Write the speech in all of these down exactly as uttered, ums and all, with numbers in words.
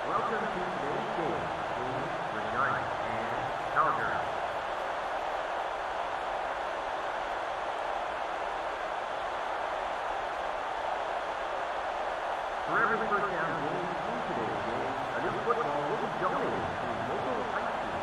Welcome to today's game between Regina and Calgary. For every first down game in today's game, a new football will be donated to local high school.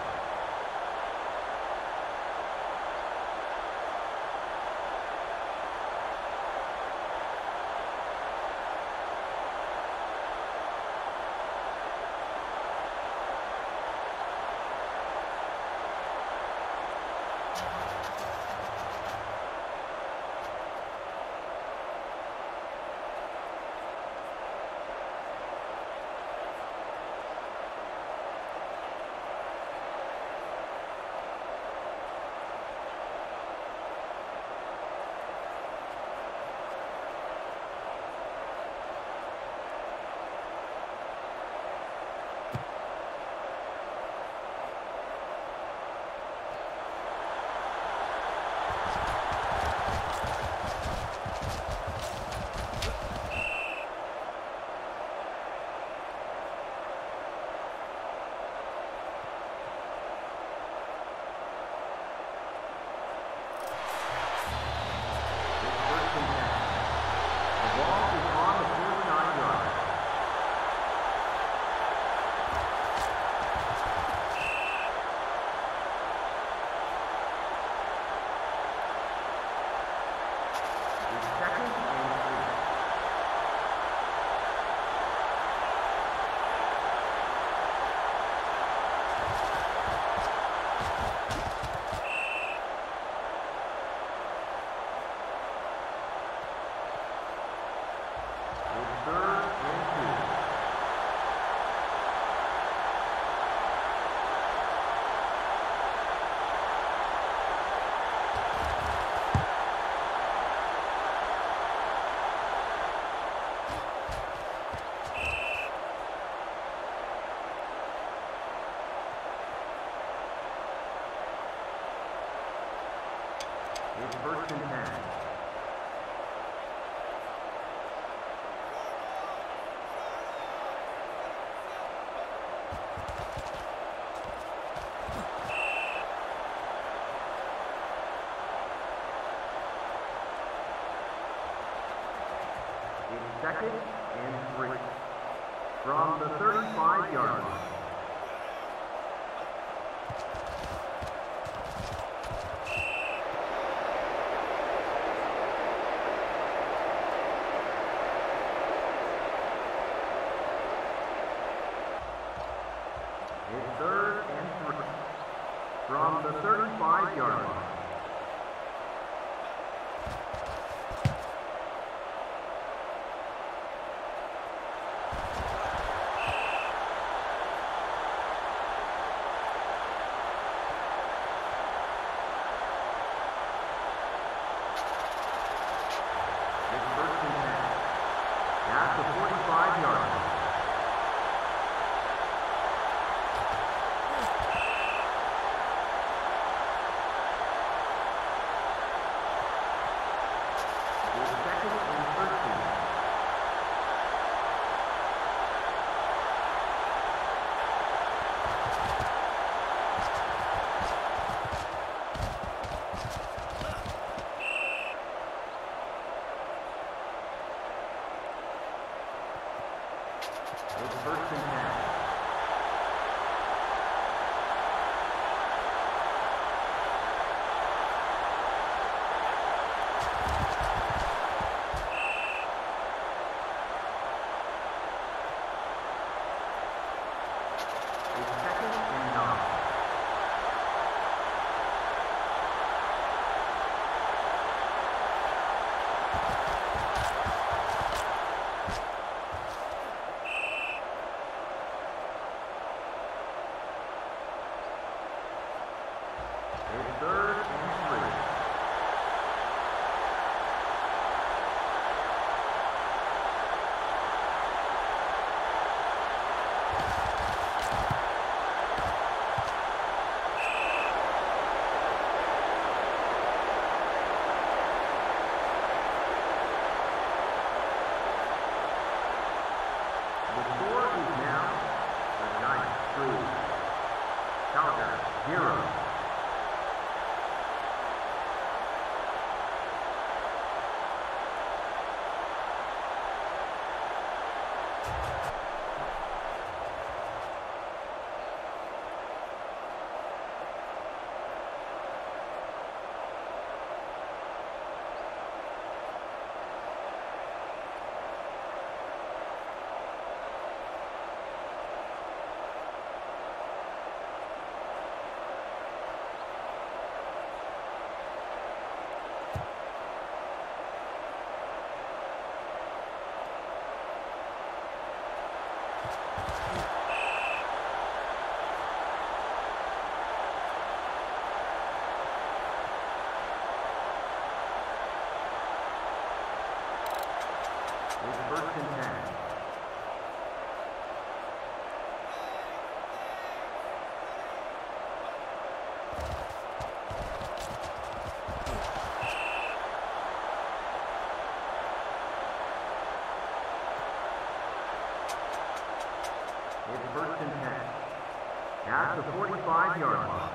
It's first and ten. It's second and three. From the thirty-five yard line. It's third and three. From the thirty-five yard line. It's first and ten. It's second and nine. It's first and ten. It's first and ten. At the forty-five yard line.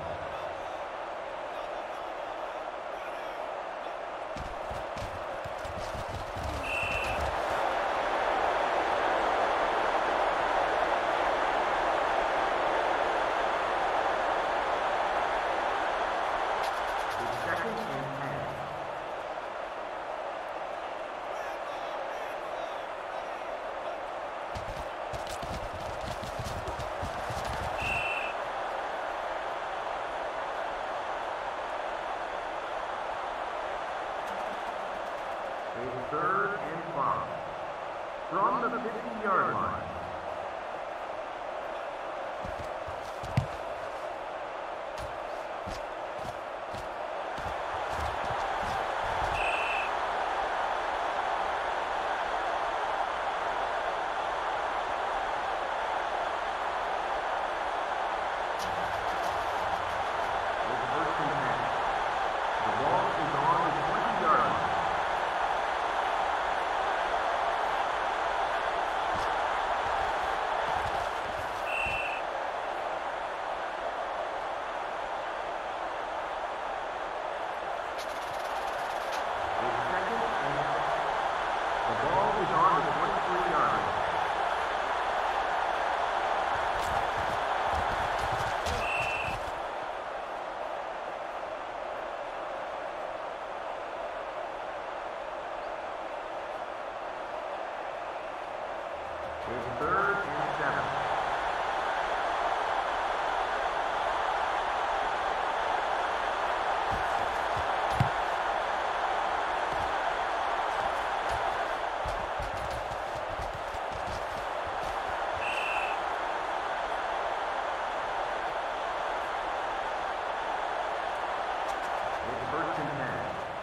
Third and five. From the fifty yard line. It's first and ten. The ball is on the twenty yard line. It's third and seven. It's first and ten.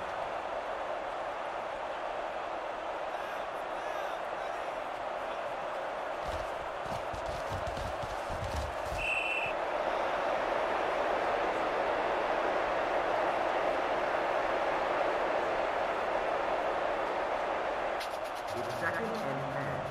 It's second and ten.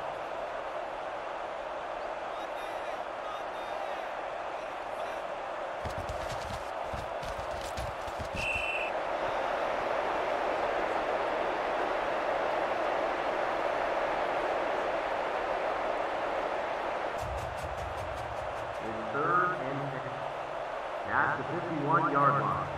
It's third and six. At the fifty-one yard line.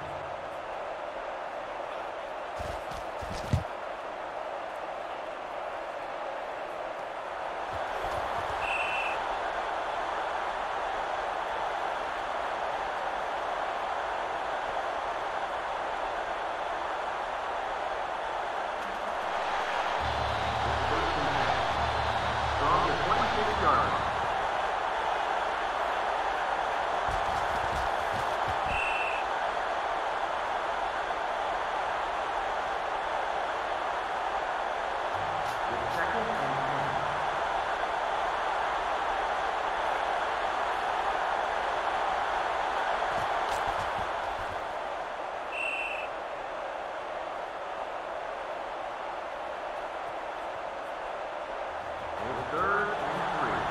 Third and three.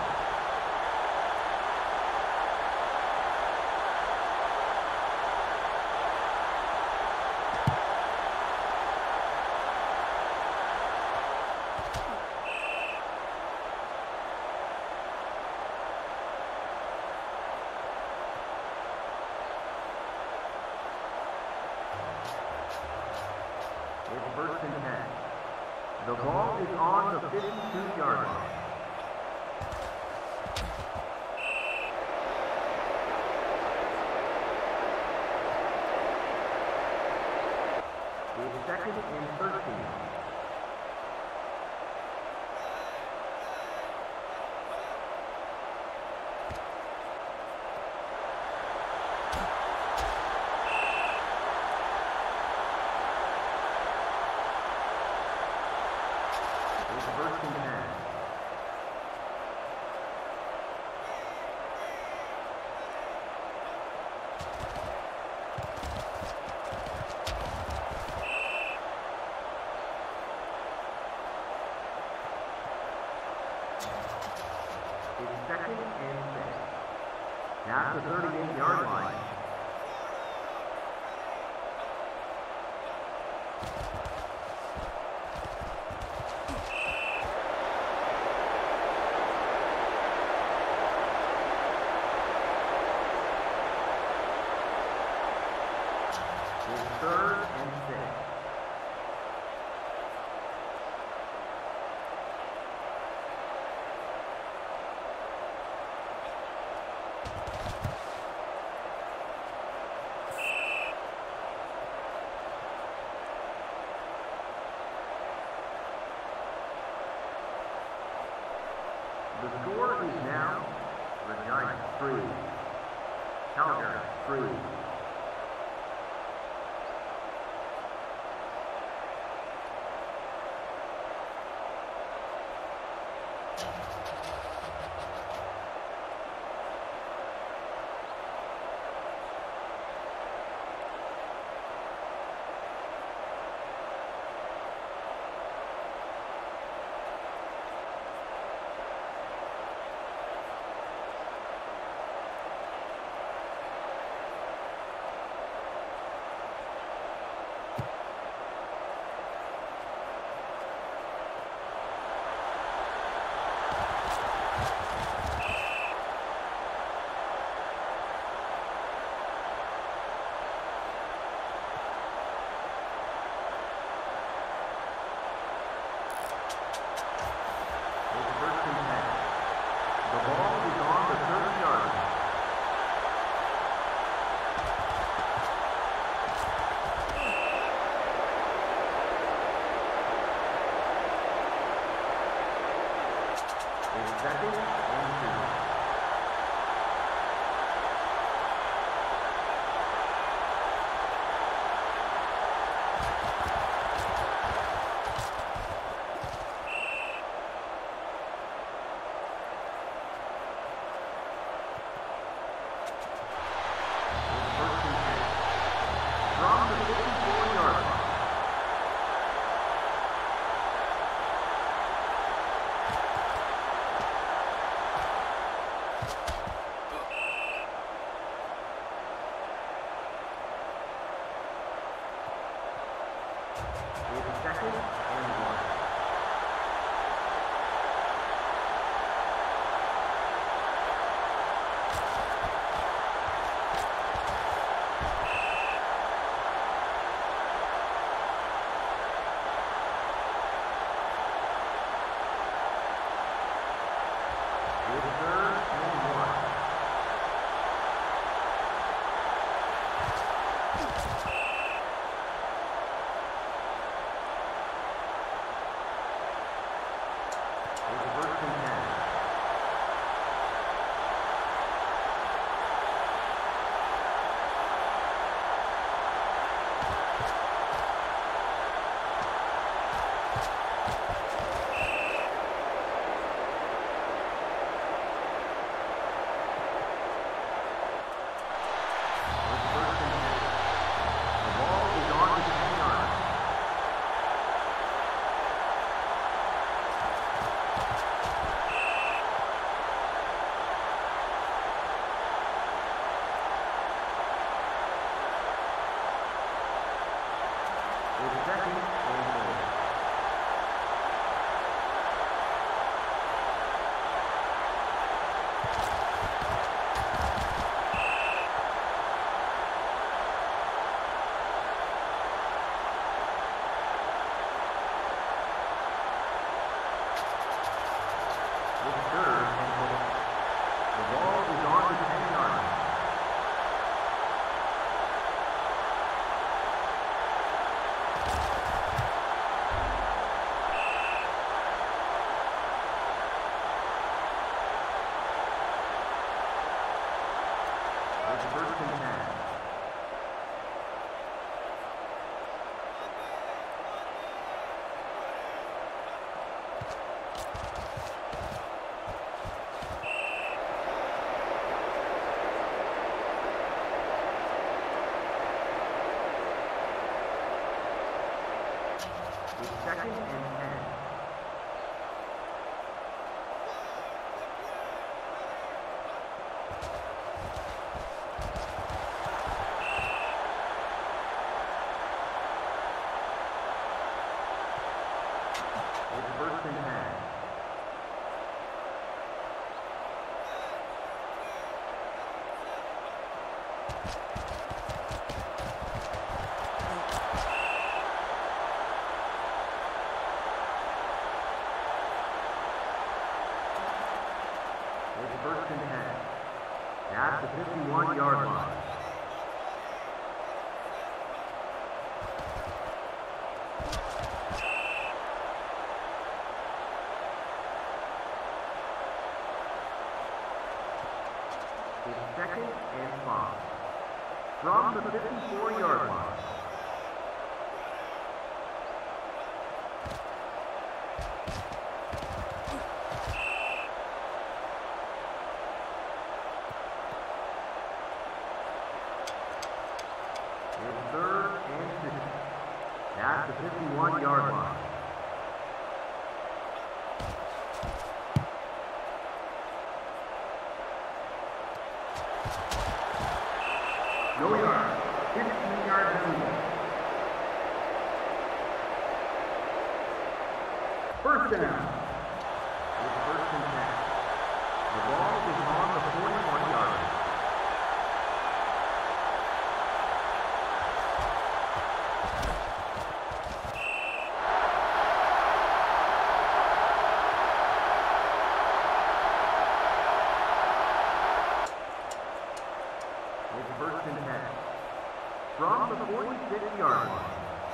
It's first and ten. The ball is on the fifty-two yard line. It's second and thirteen. It's second and six. Now at the thirty-eight yard line. It's third and six. The score is now Regina three, Calgary three. Second and two. First and ten. From the fifty-four yard line. It's second and one. It's third and one. First and ten. It's second and four. It's third and four. The ball is on the ten yard line. It's first and ten. It's second and ten. It's first and ten. At the fifty-one yard line. It's second and five. From the fifty-four yard line. It's third and fifty. At the fifty-one yard line. No yard. fifteen yard penalty. First down. It's first and ten. The ball is on the forty-one yard line. It's first and ten. From the forty-six yard line.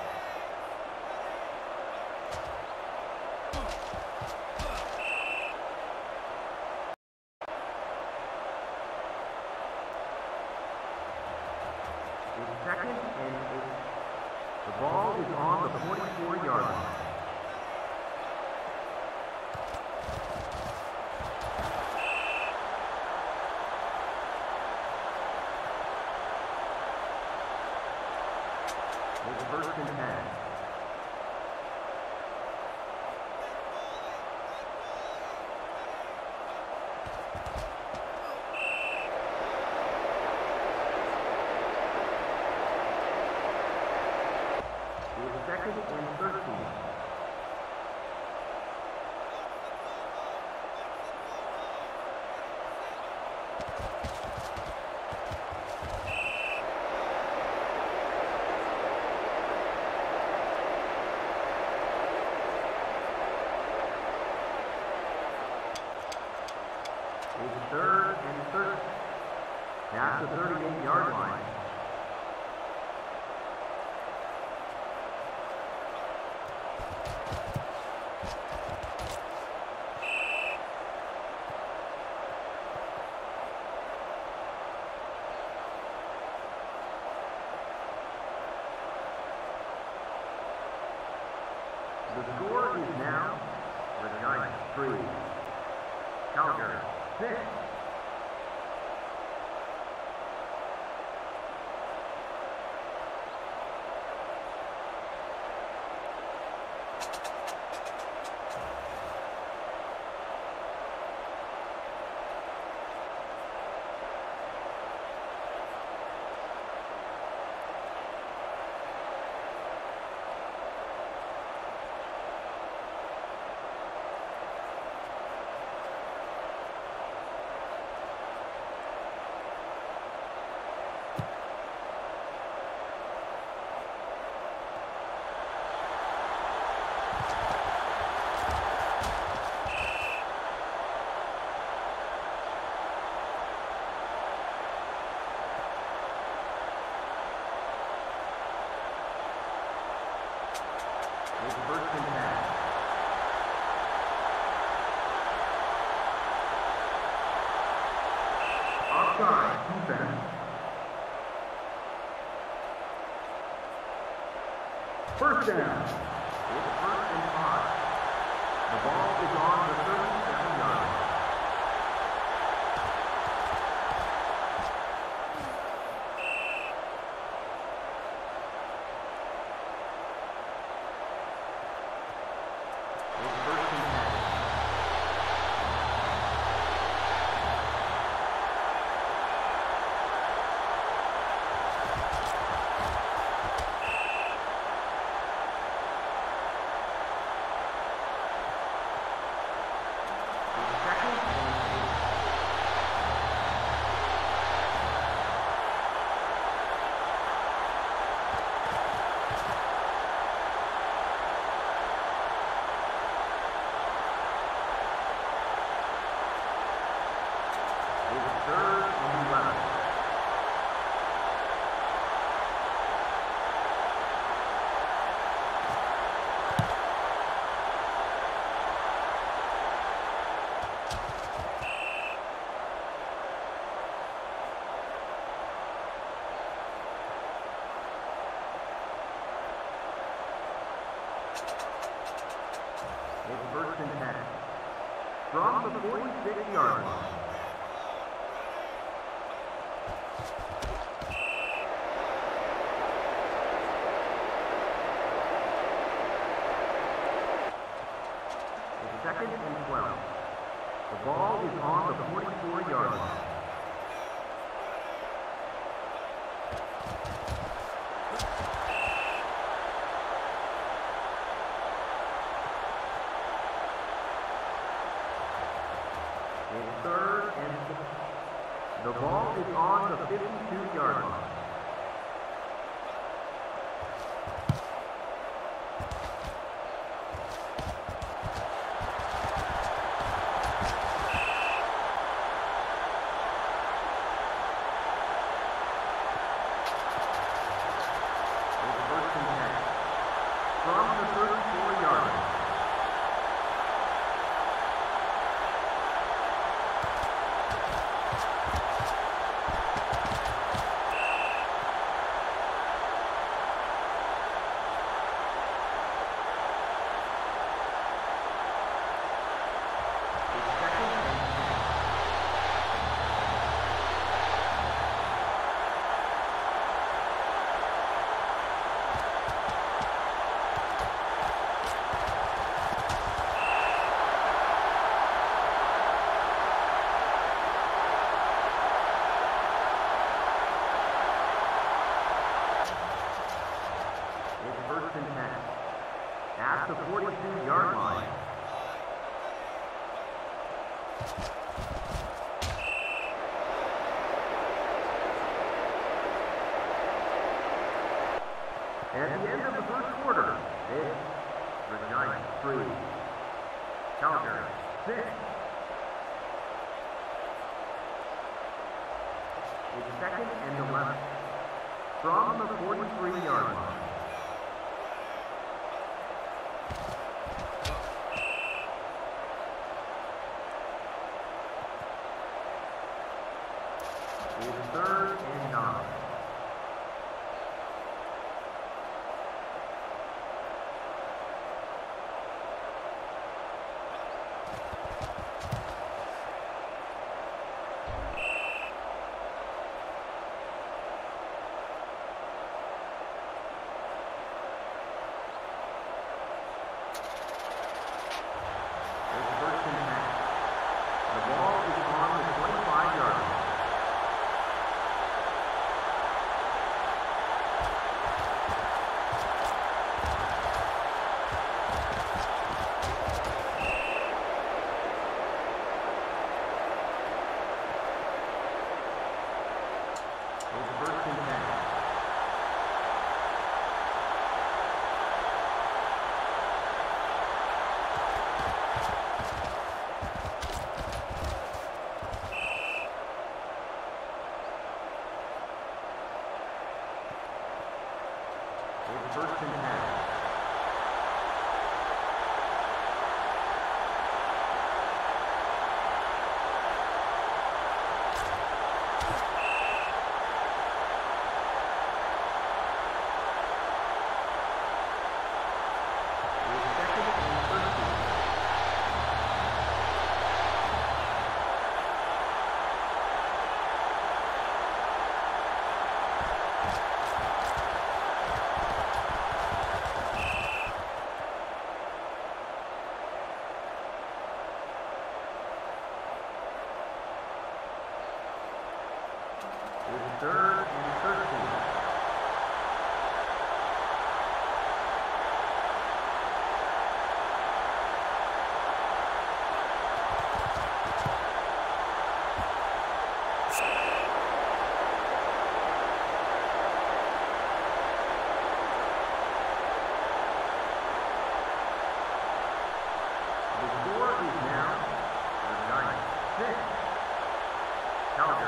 It's second and eight. The ball is on the forty-four yard line. It's first and ten. It's second and thirteen. It's third and third. At the thirty-eight yard line. The score is now Regina three, Calgary six. It's first and ten. Offside defense. First down. It's first and five. The ball is on the thirty-seven yard line. third and eleven. It's first and ten. From the forty-six yard line. It's second and twelve. The ball is on the forty-four yard line. It's third and six. The ball is on the fifty-two yard line. It's first and ten. From the thirty-four yard line. First and ten. At the forty-two yard line. At the end of the first quarter, it's Regina three, Calgary six. It's second and eleven. From the forty-three yard line. It's third and nine. It's first and ten. The ball is on the twenty-five yard line. It's first and ten. It's first and ten. It's third and thirteen. The score is now Regina six, Calgary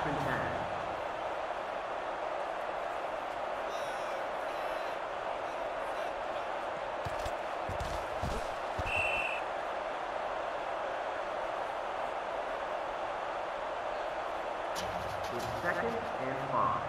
and ten. It's second and five.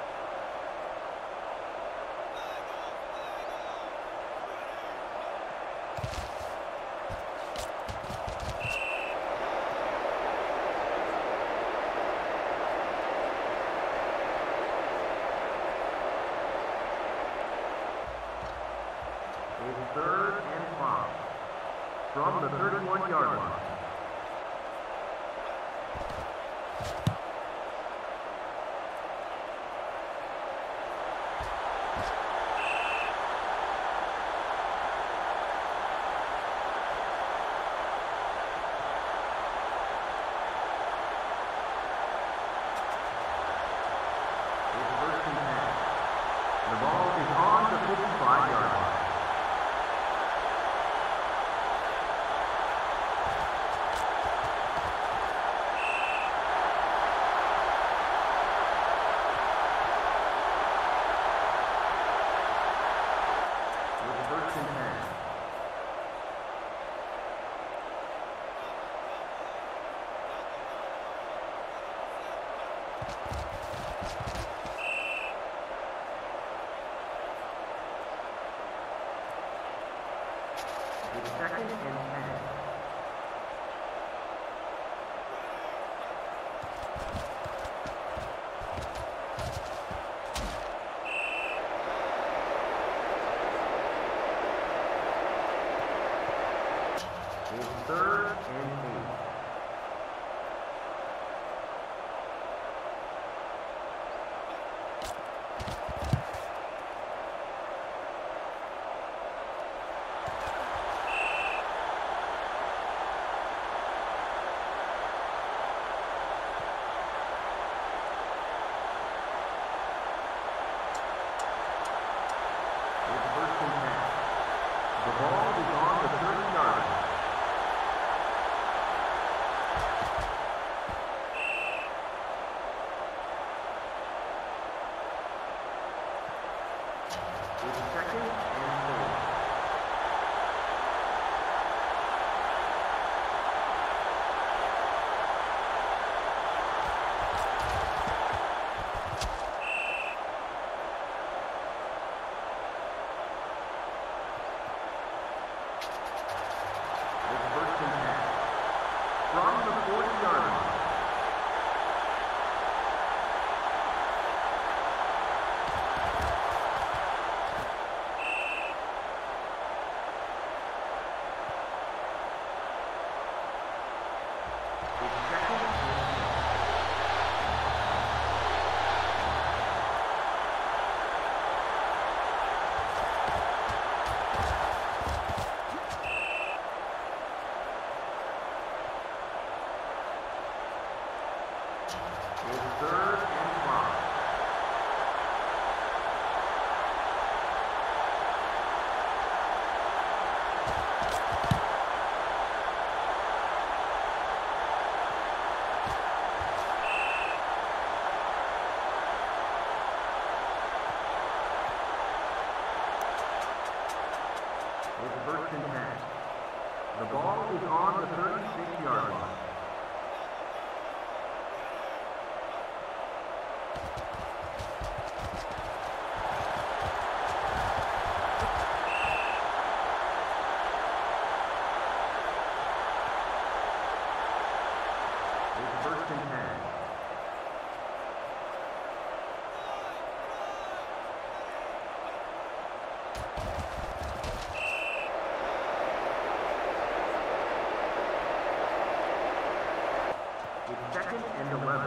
It's third and five from the thirty-one yard line. It's second and ten. It's third and eight. The ball is on the thirty-six yard line. It's first and ten. It's second and eleven.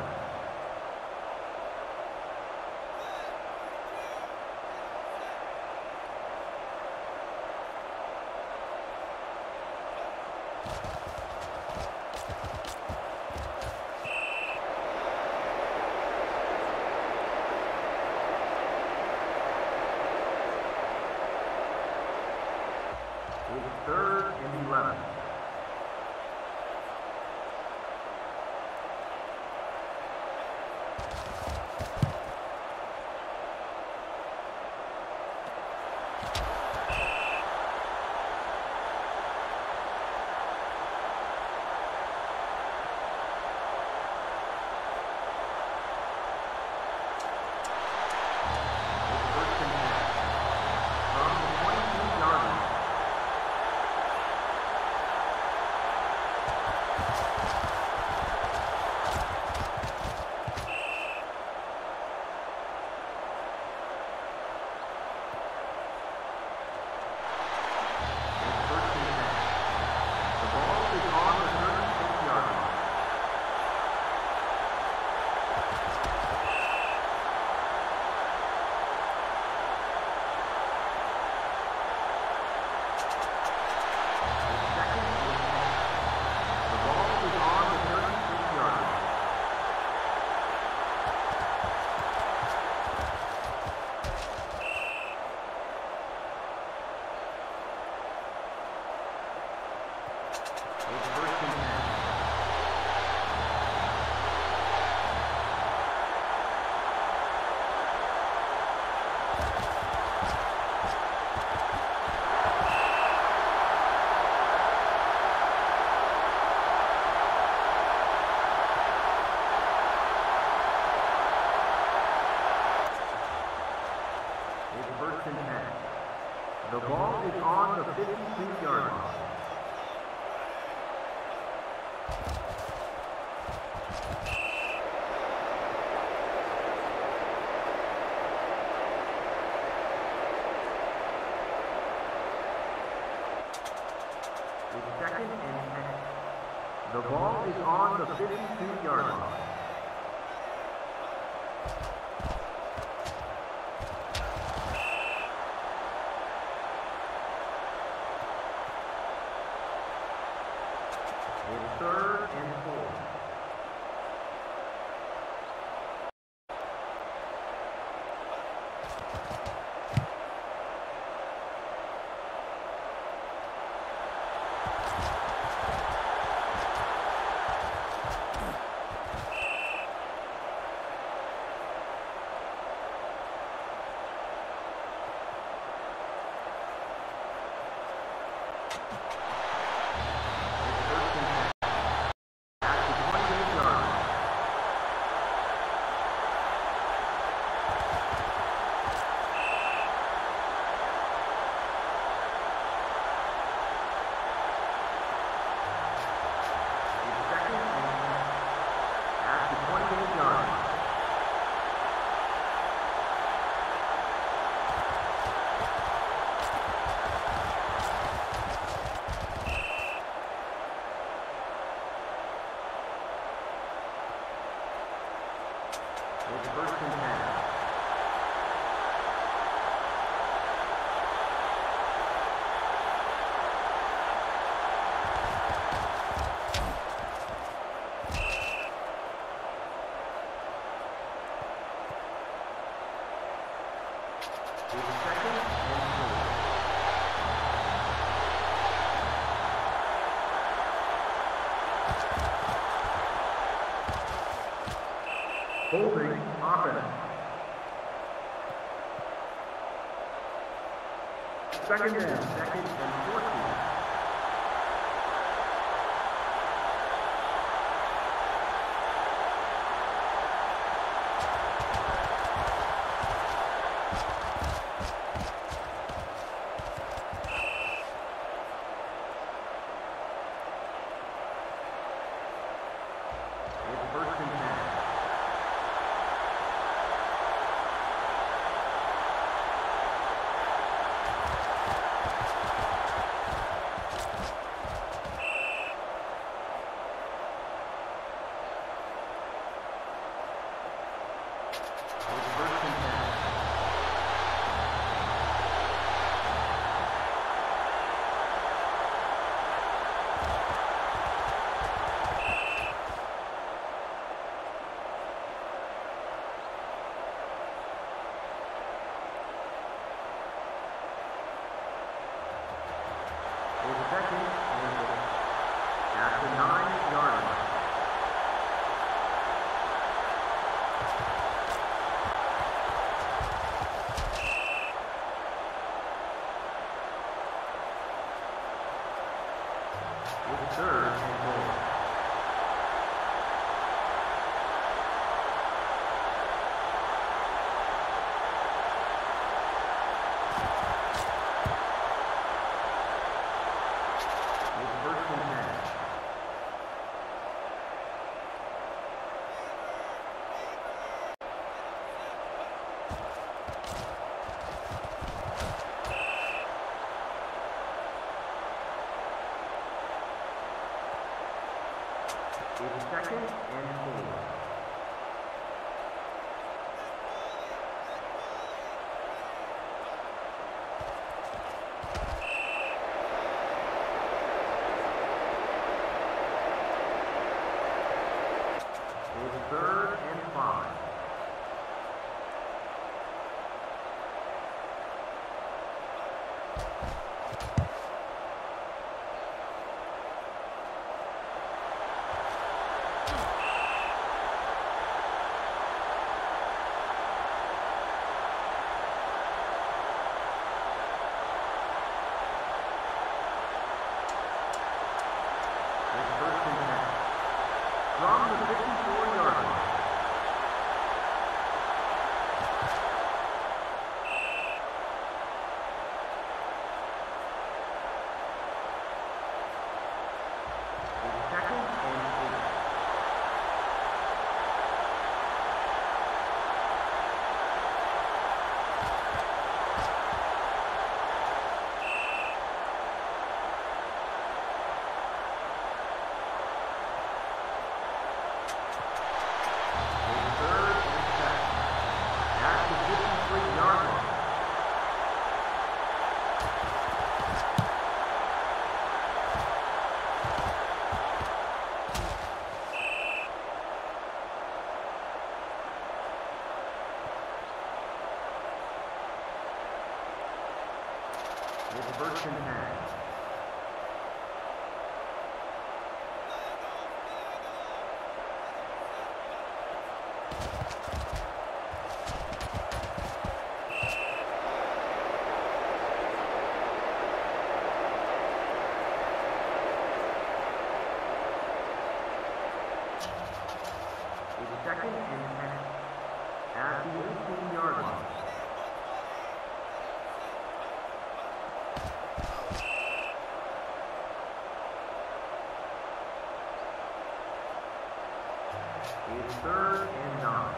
It's third and eleven. The ball is on the fifty-two-yard line. It's second and ten. The ball is on the fifty-two-yard line. It's third and four. It's first and ten. It's second and four. Holding offense. Second down. Second and fourteen. It's first and ten. second and four. It's third and five. From the fifty-four-yard line. It's second and eight. It's first and ten. It's second and ten at the eighteen-yard line. It's third and nine.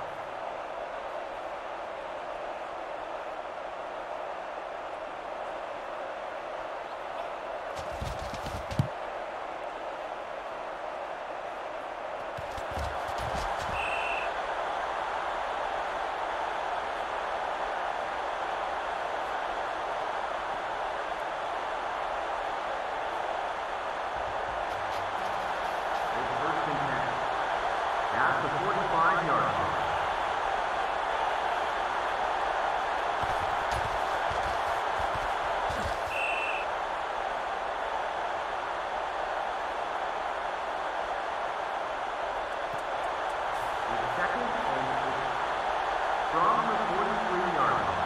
At the forty-five-yard line. It's second and eight from the forty-three-yard line.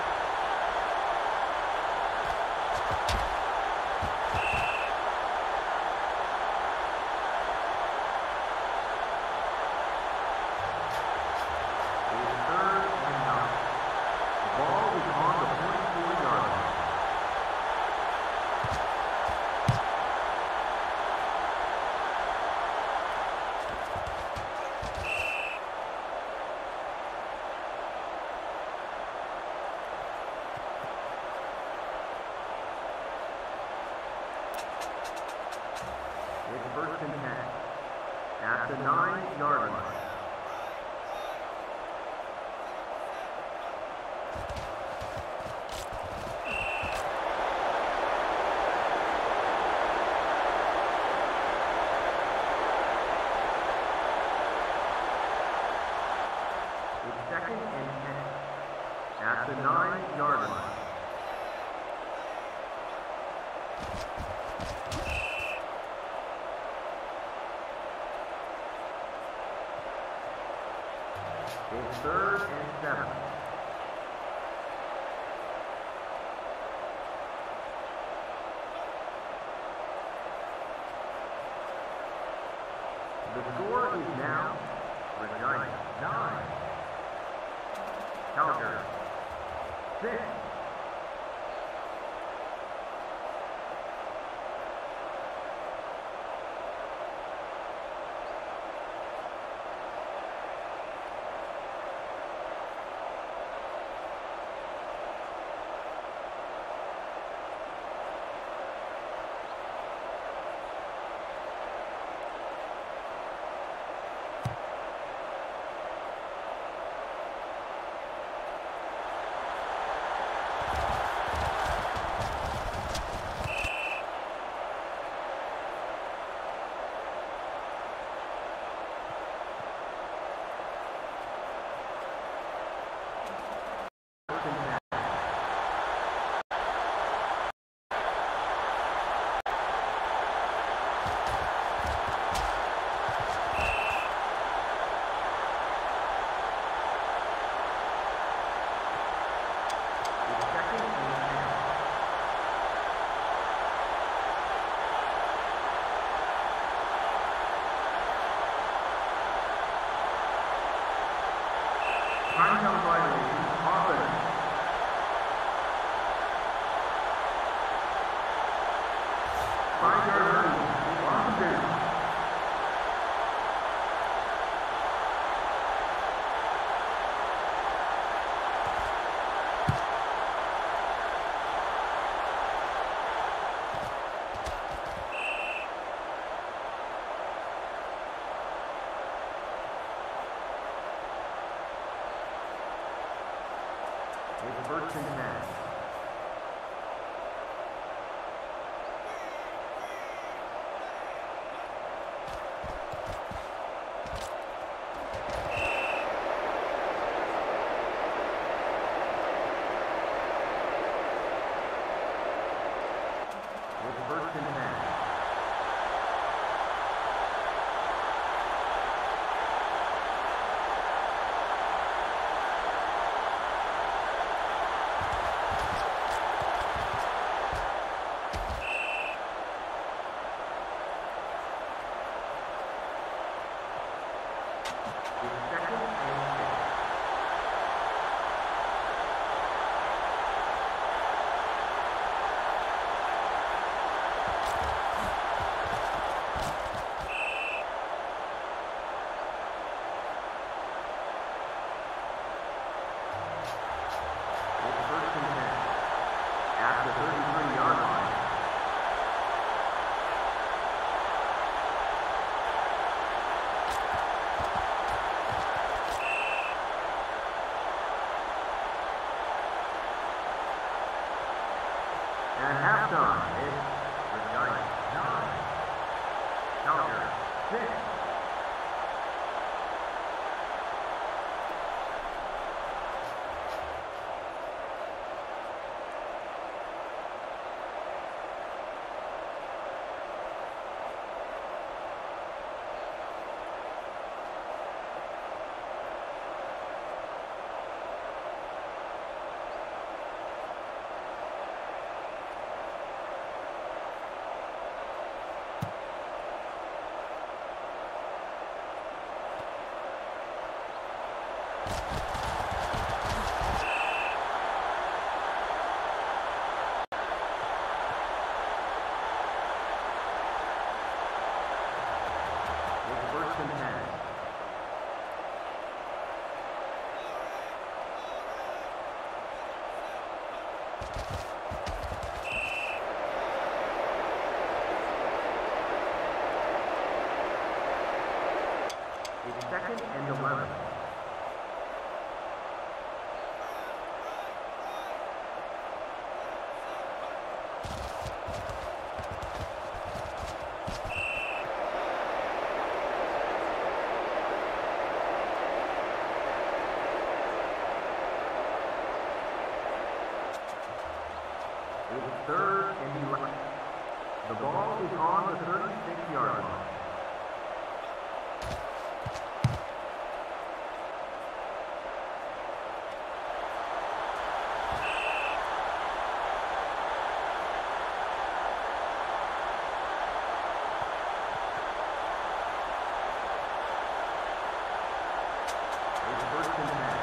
It's first and ten at the nine-yard line. It's second and ten at the nine-yard line. It's third and seven. The score is now Regina nine, Calgary six. Time down violation, offense. Five-yard penalty, Washington. It's first and ten. It's first and ten. At halftime, it's Regina nine, Calgary six. First and ten. It's second and eleven. It's third and eleven. The ball is on the thirty-six-yard line. It's first and ten.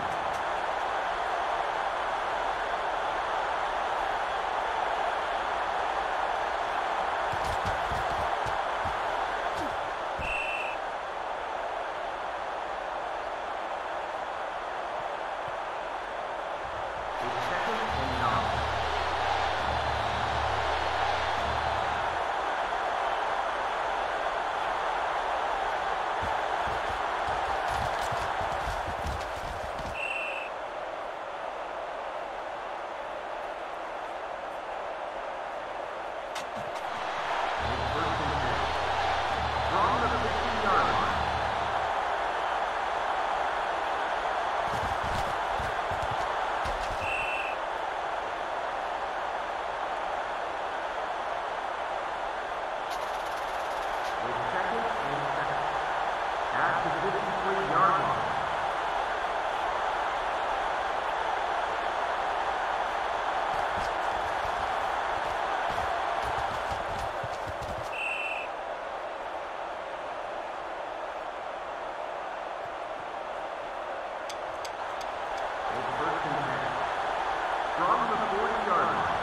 from the forty-yard line.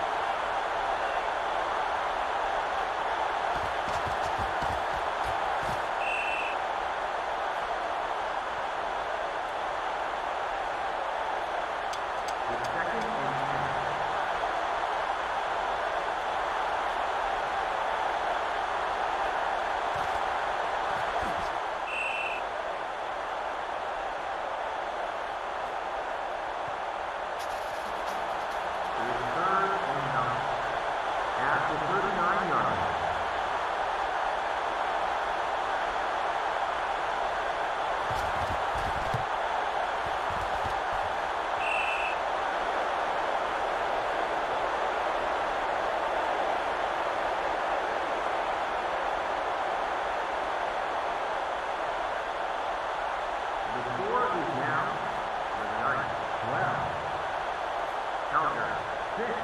Calgary, six.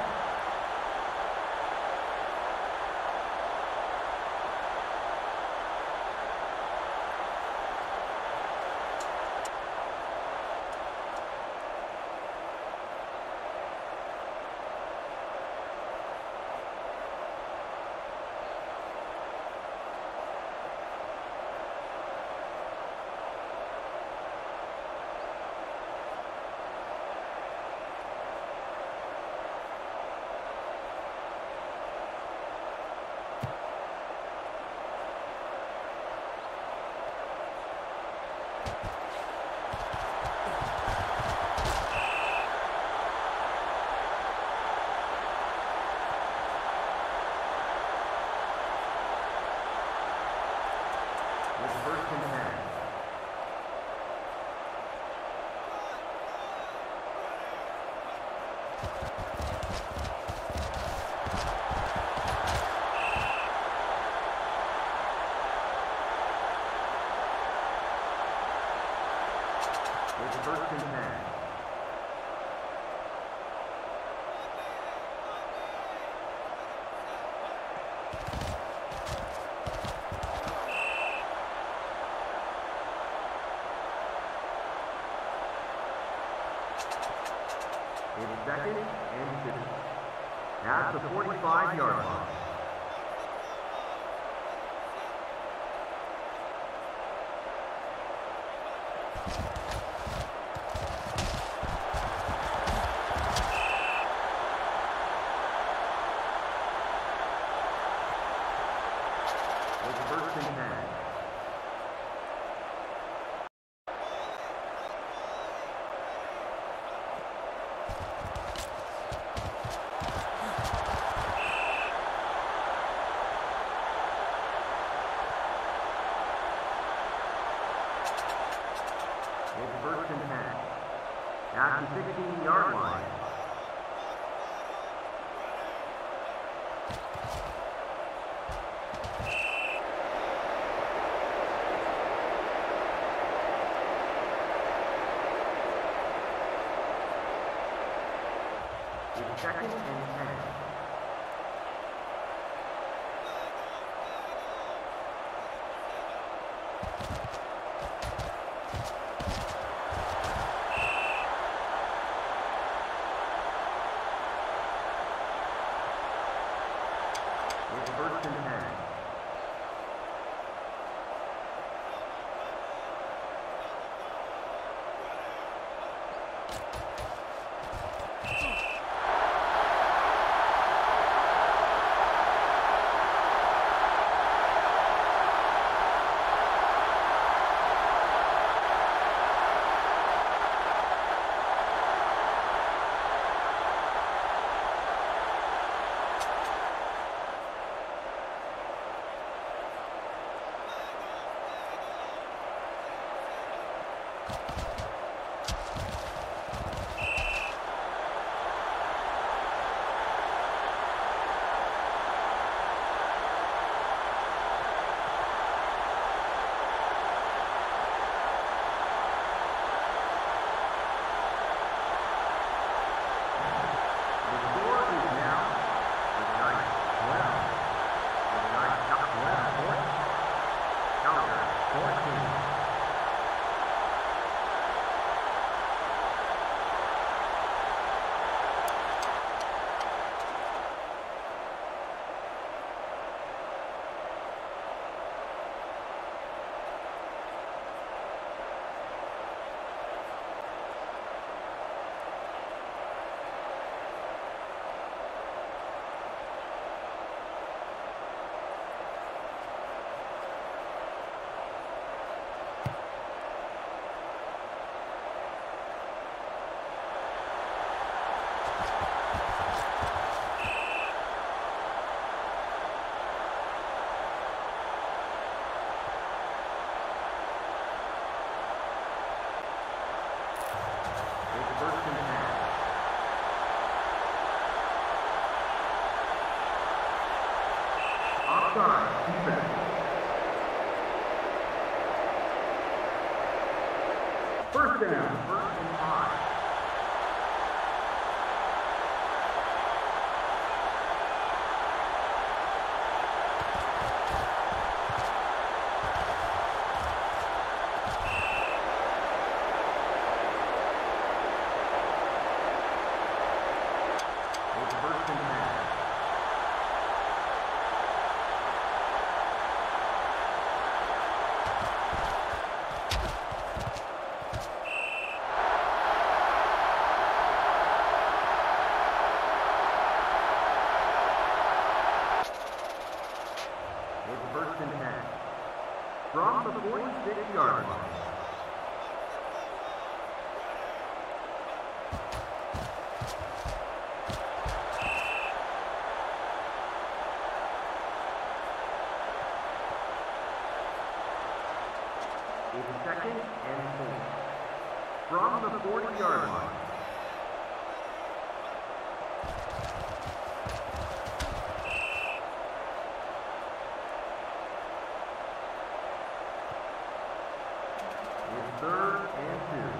First and ten. It's first and ten. It's second and two. At the forty-five-yard line. It's first and ten. It's first and ten. At the sixteen-yard line. It's second and ten. It's first and ten. first and ten. Offside, defense. First down, first and five. From the forty-six-yard line. It's second and four. From the forty-yard line. Third and two.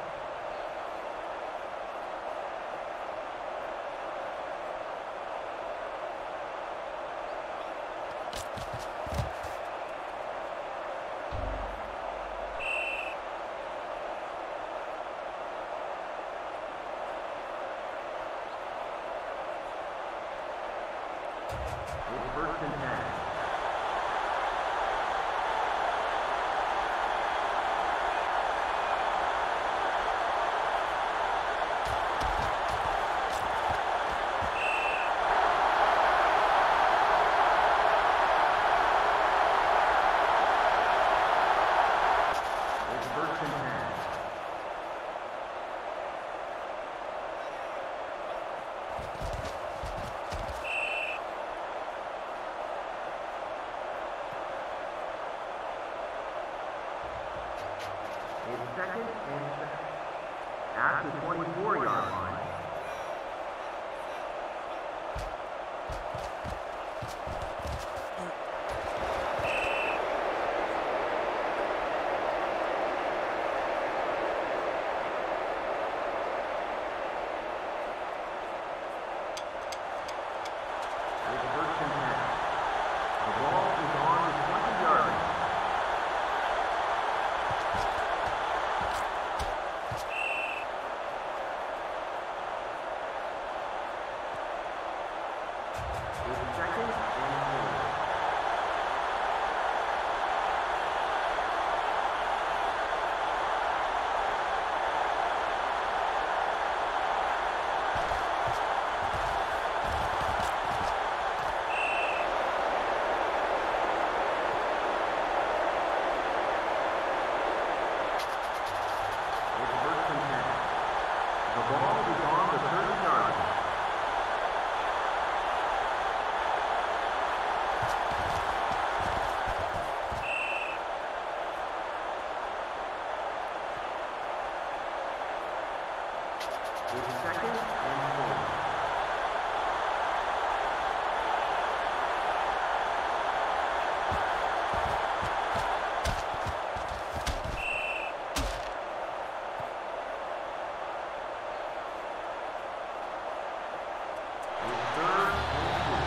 It's first and ten. It's second and six. At the twenty-four-yard line. It's first and ten. The ball is on the twenty-yard line. Second and four. It's first and ten. The ball is on the thirty-yard line. It's second and four. It's third and two.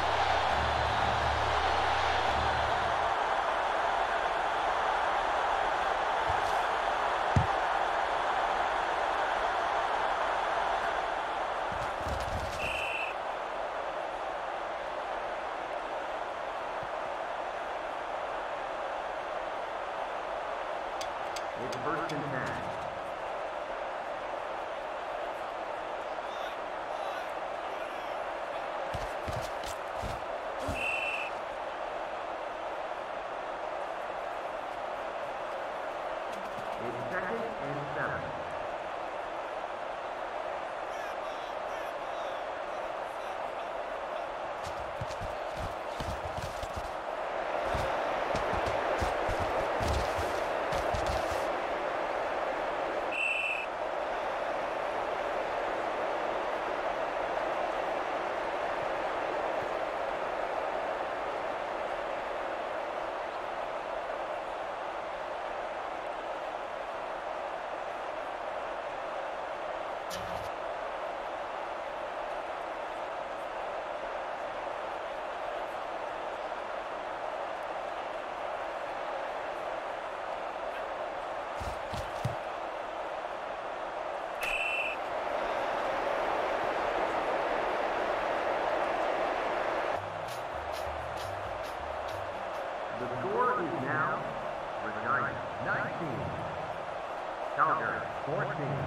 It's first and ten. It's second and seven. The score is now Regina nineteen, Calgary fourteen.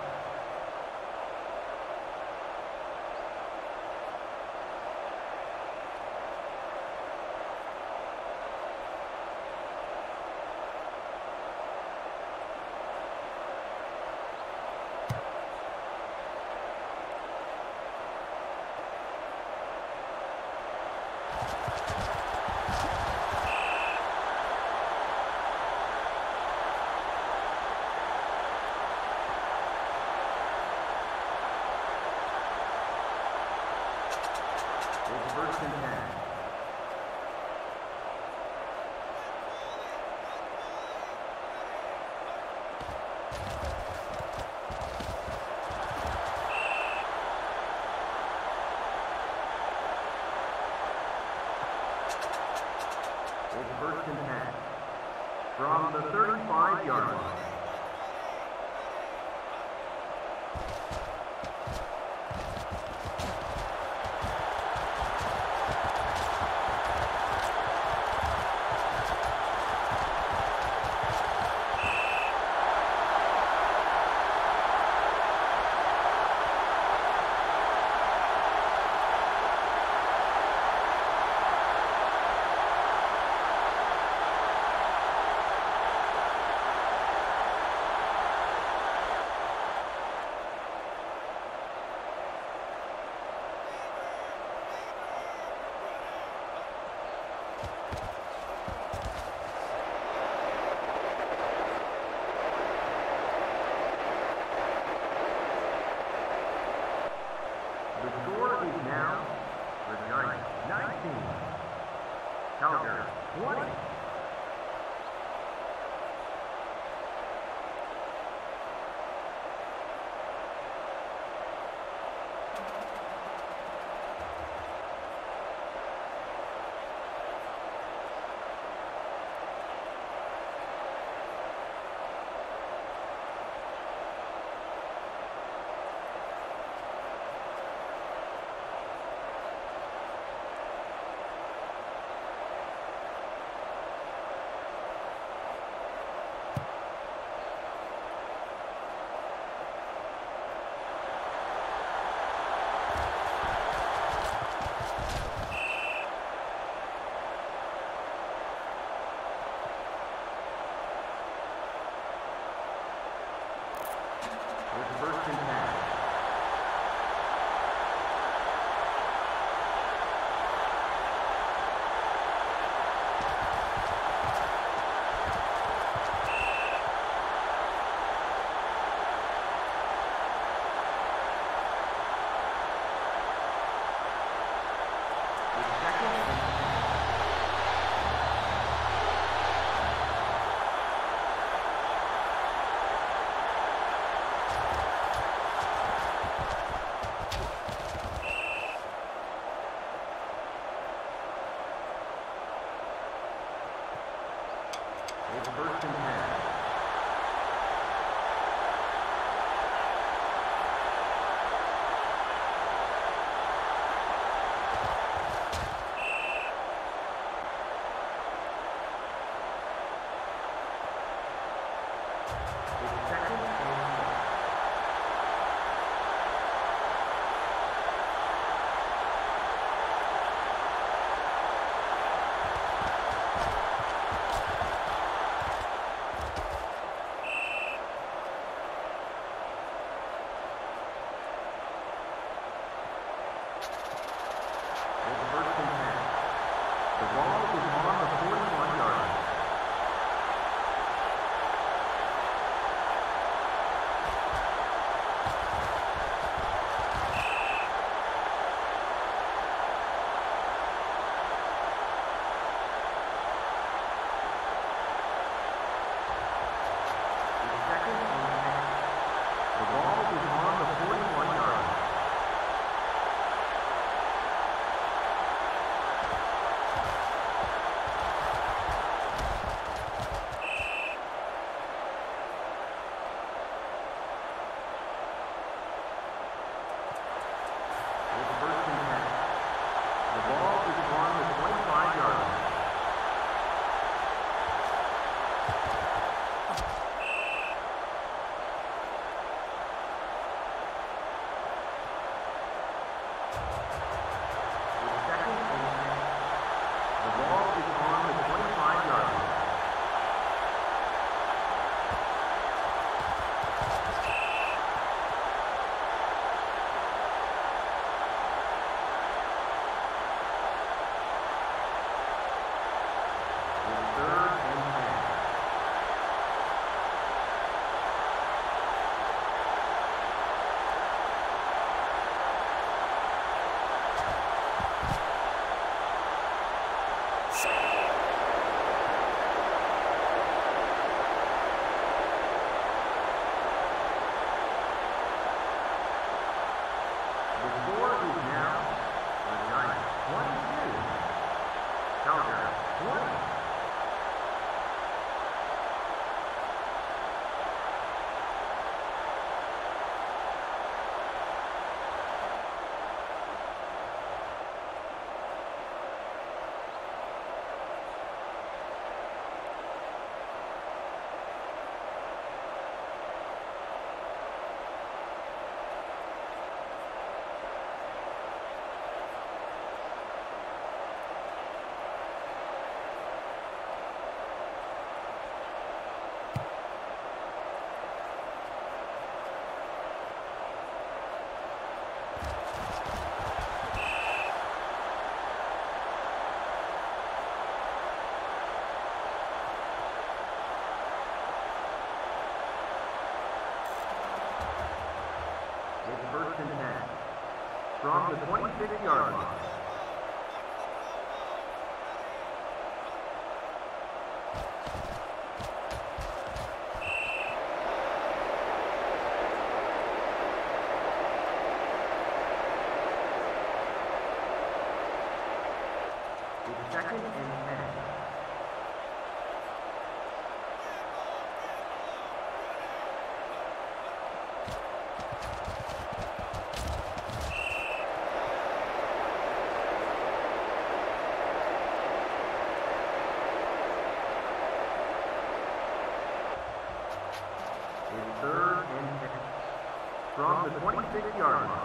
It's first and ten. It's first and ten. From the thirty-five yard line. The score is now Regina nineteen, Calgary twenty. It's first and ten. It's second and ten. first and ten. From the twenty-six yard line. It's second and ten. It's third and ten. From the twenty-six yard line.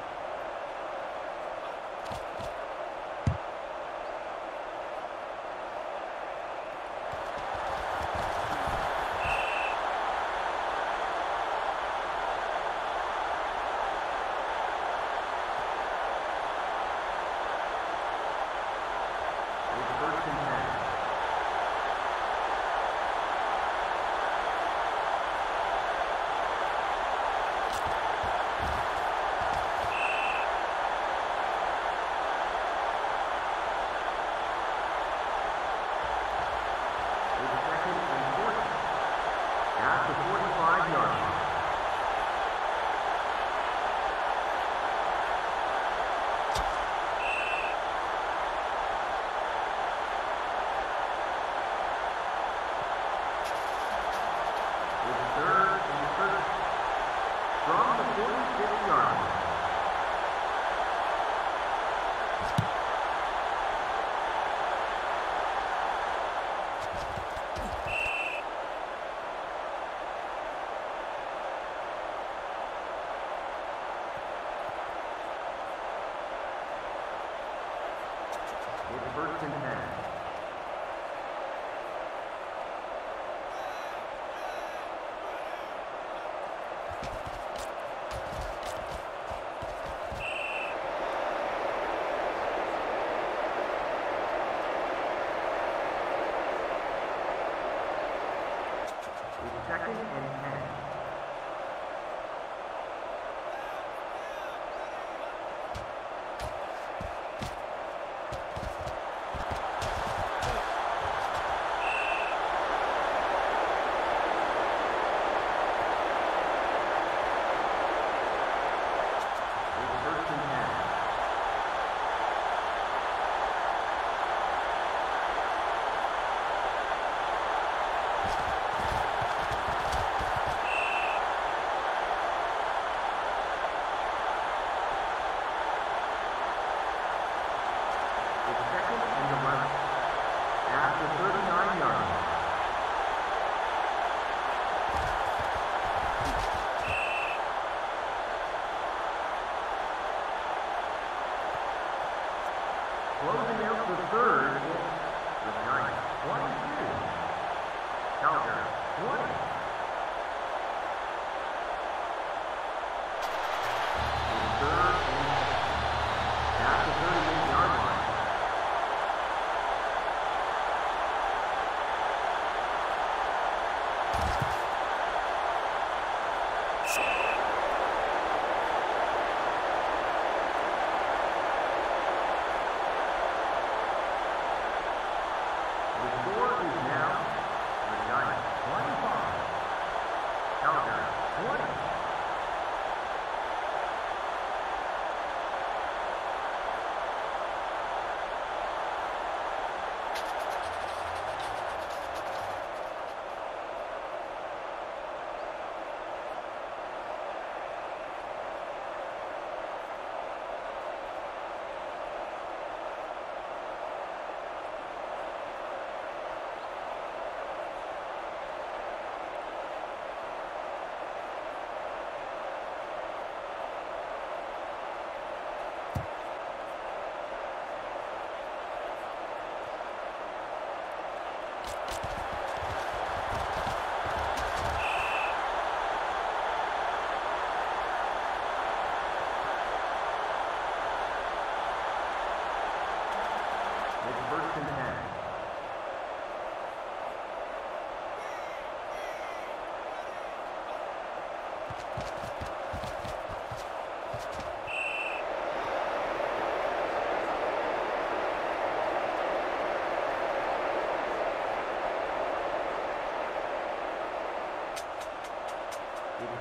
It's first and ten. It's second and ten.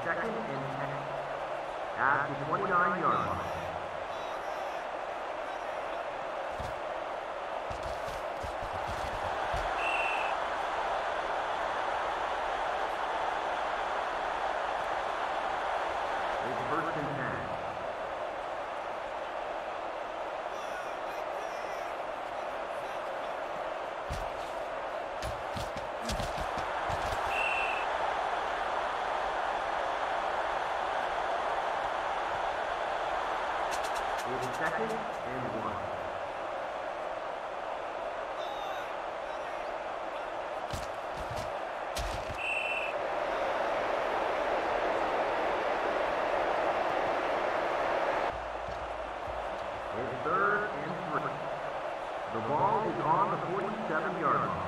second and ten. At the twenty-nine yard line. It's first and ten. It's second and one. It's third and three. The ball is on the forty-seven yard line.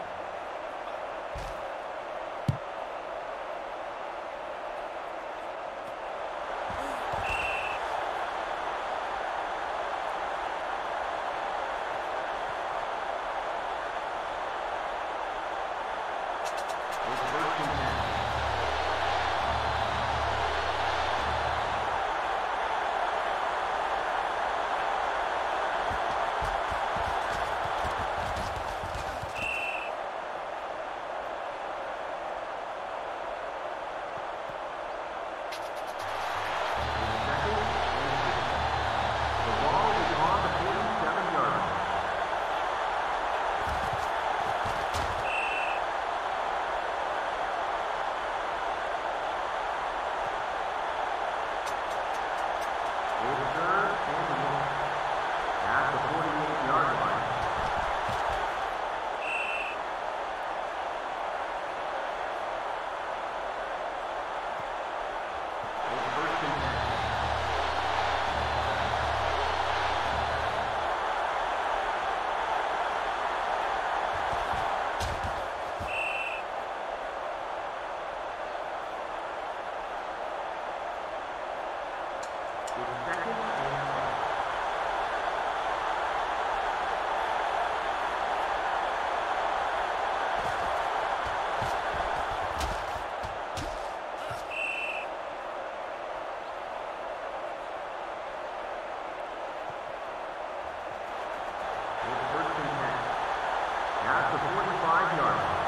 At the forty-five yard line.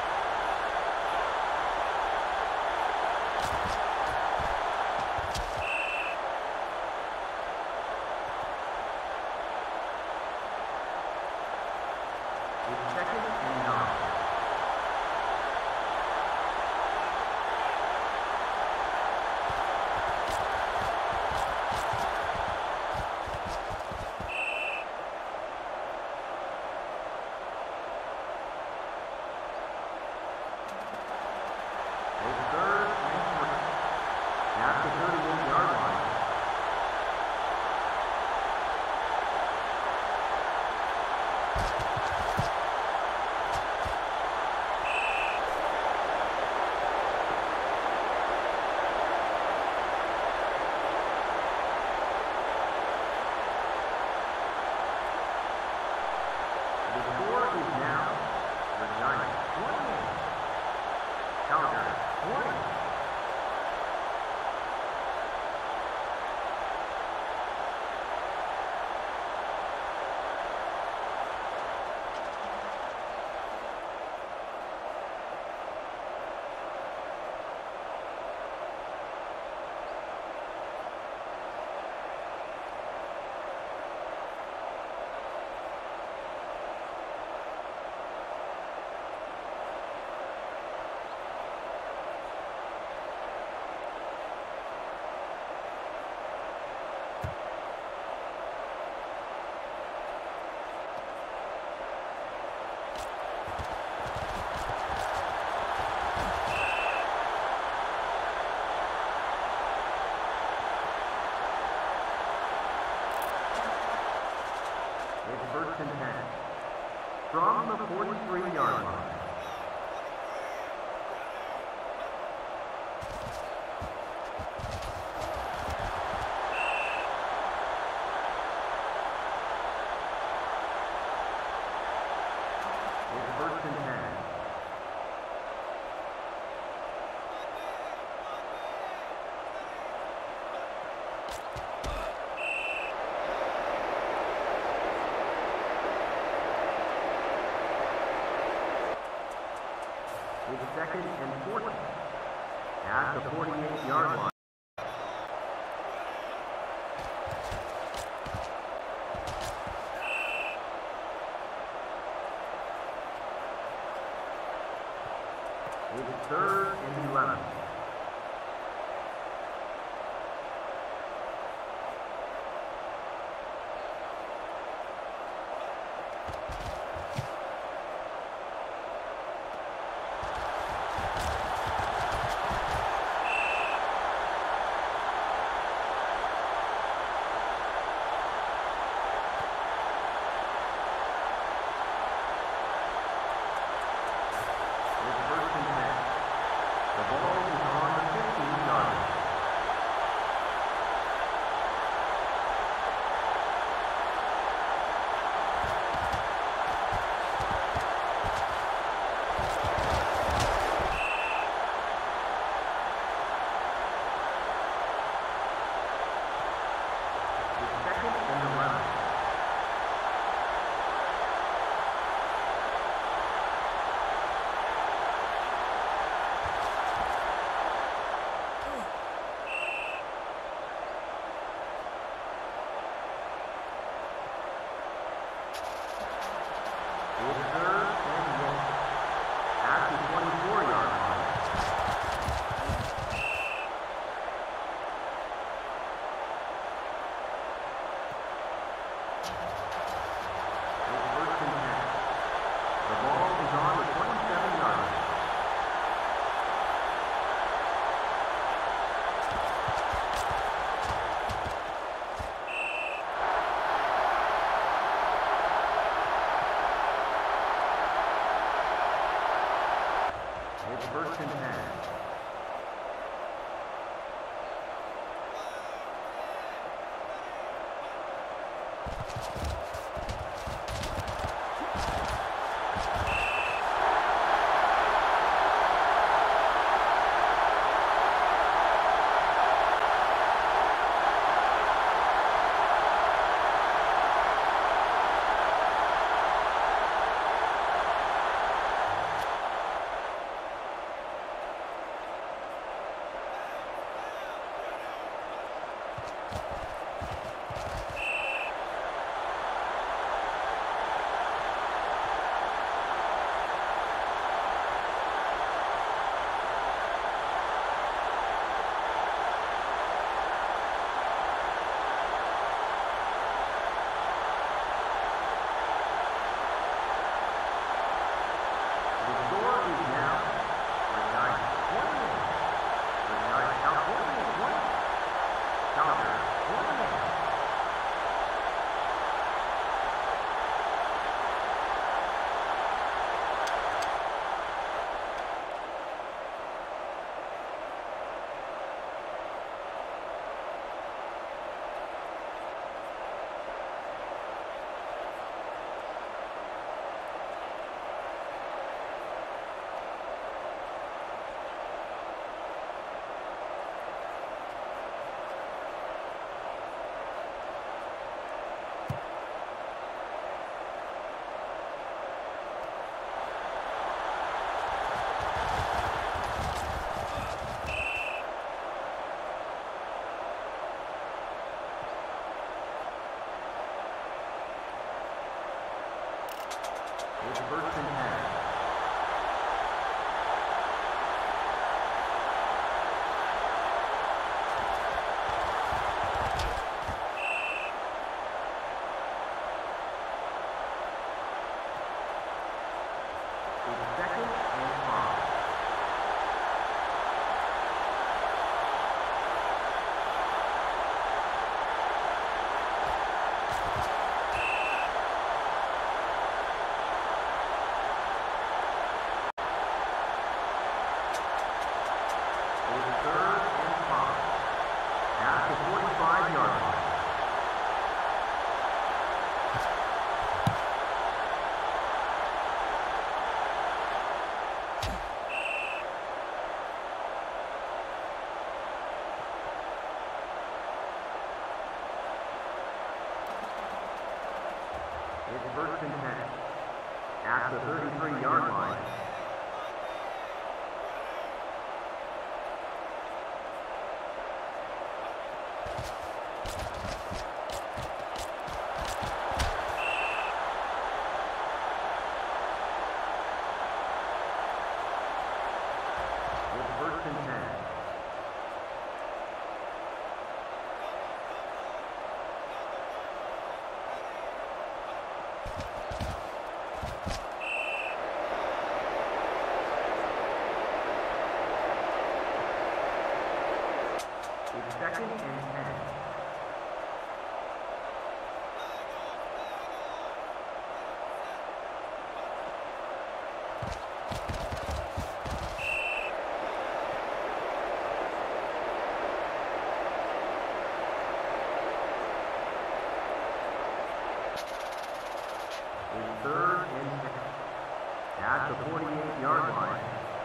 It's second and nine. The score is now Regina twenty-eight, Calgary twenty. It's first and ten. From the forty-three yard line. It's first and ten. It's second and fourteen at the forty-eight yard line. It's third and eleven. First and ten. It's first and ten. It's second and five. It's first and ten at the thirty-three yard line. It's second and ten. It's third and ten. At the forty-eight yard line.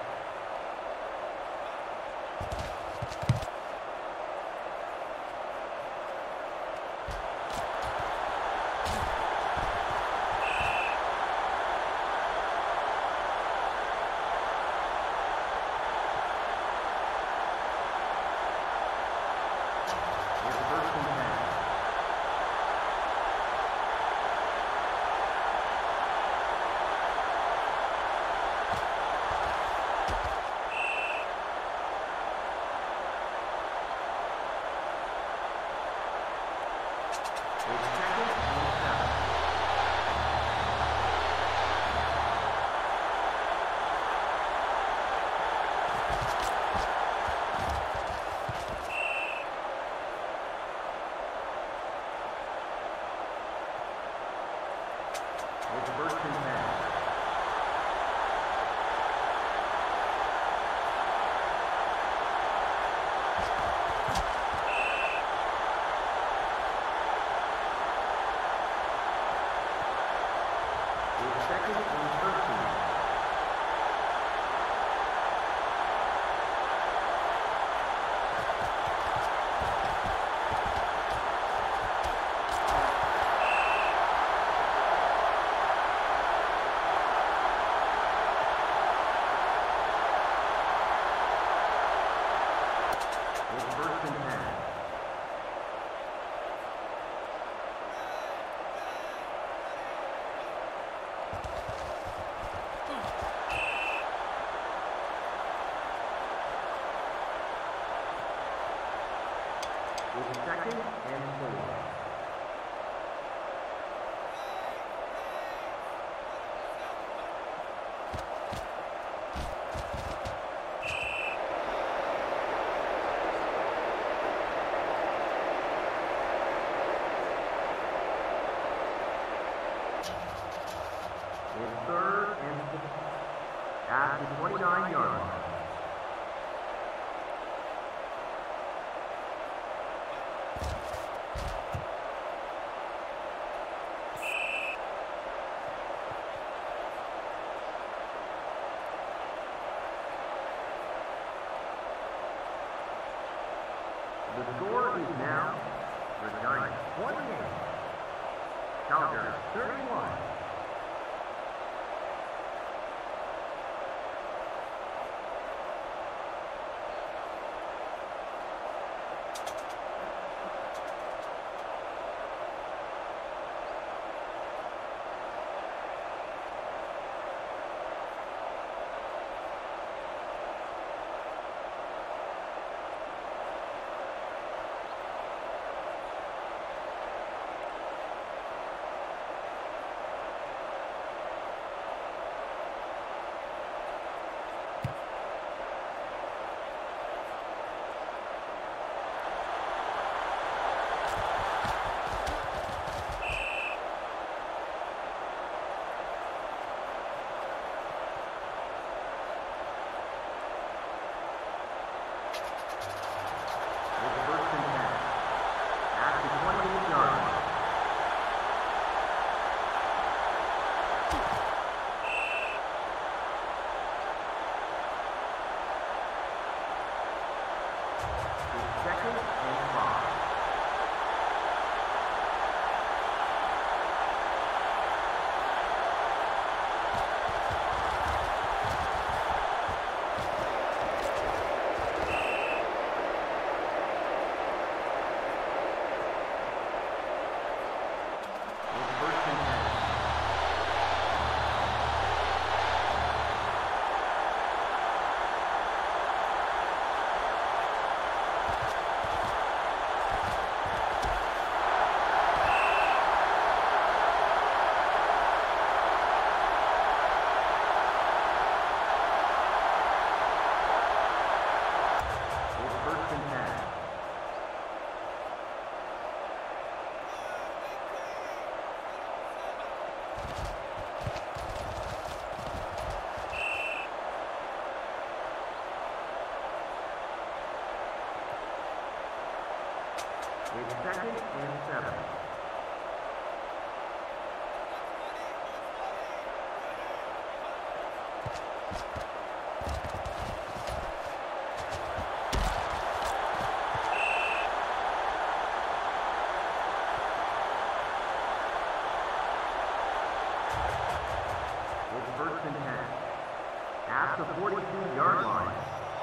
Second and four. It's third and six at the twenty-nine yard line. The score is now Regina twenty-eight, Calgary thirty-one. It's second and seven. It's first and ten. At the forty-two yard line.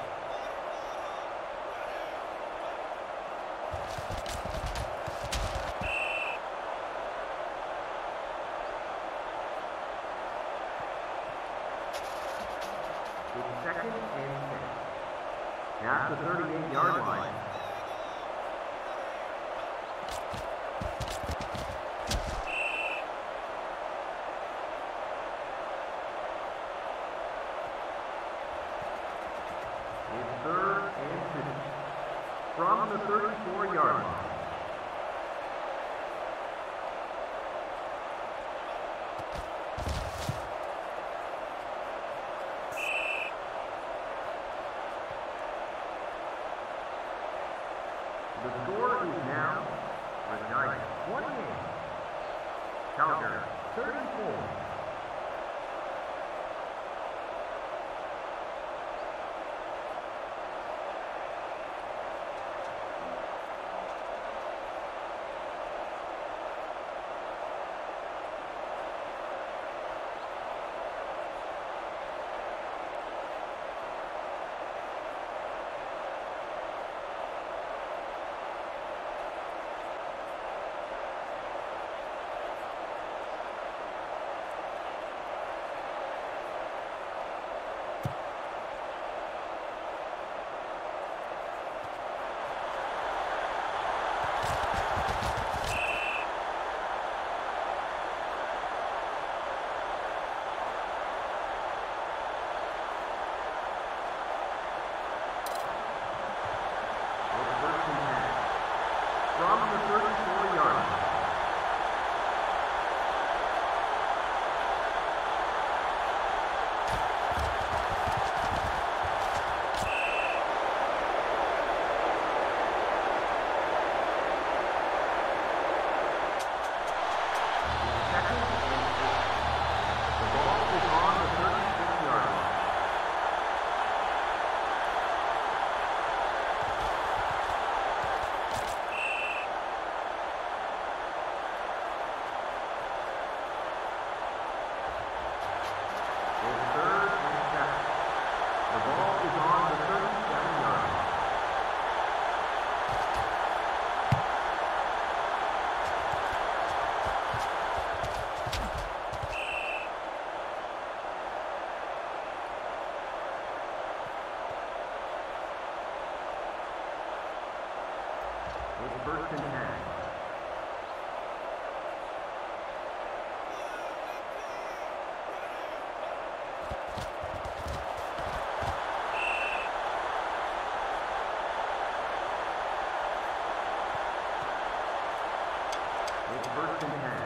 It's second and six. At the thirty-eight yard line. It's third and two. From the thirty-four yard line. The score is now Regina twenty-eight, Calgary thirty-four. From the thirty-four yard line. Second and eight. The ball is on the thirty-six yard line. It's third and seven. The ball is on the thirty-seven yard line. It's first and ten. It's first and ten.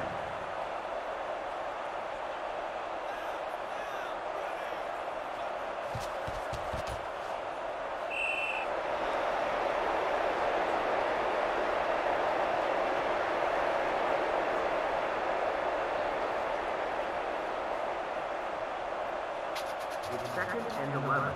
It's second and eleven.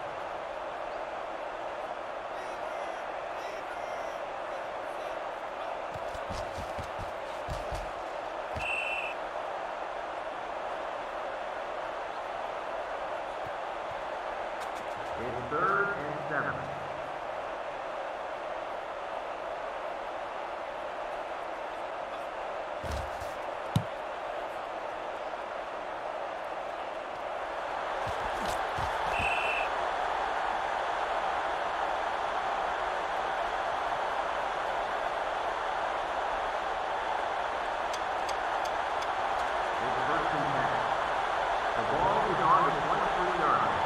It's third and seven. It's first and ten. The ball is on the twenty-three yard line.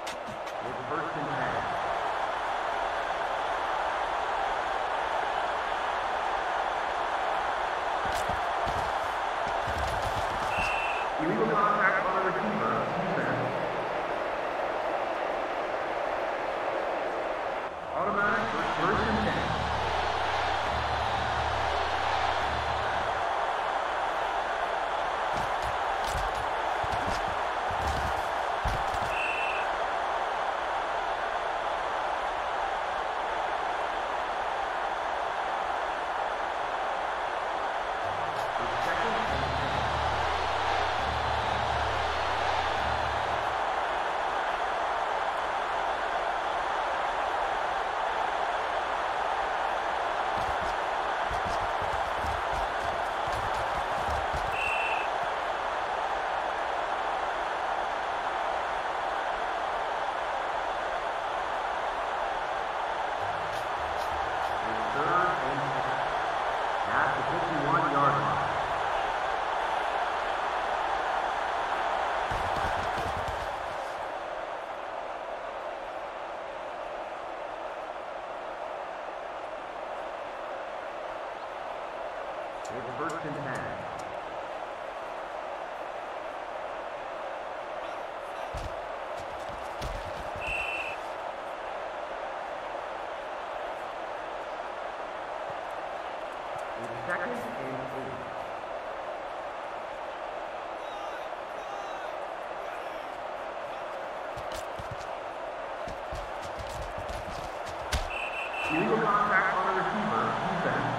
It's first and ten. Illegal contact on the receiver. Defense. Automatic first and ten. It's first and ten. It's second and eight. Illegal contact on the receiver. Defense.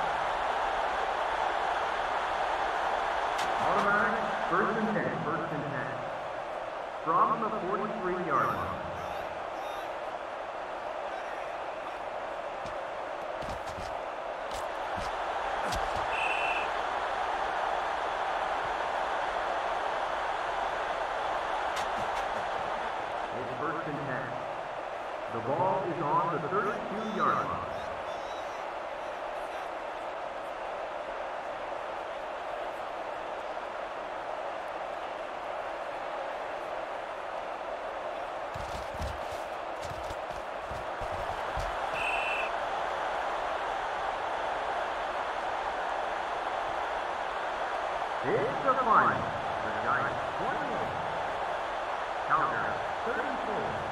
Automatic, first and ten, first and ten. From the forty-three yard line. It's first and ten. The ball is on the thirty-two yard line. It's the final. Regina twenty-eight. Calgary thirty-four.